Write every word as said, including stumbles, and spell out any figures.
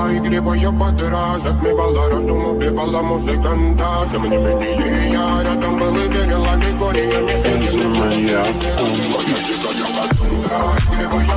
и кривая подра затмевала разум, убивала музыканта. Тем не менее я рядом был и верила, Григория не сидел. Моя тихая косунка, кривая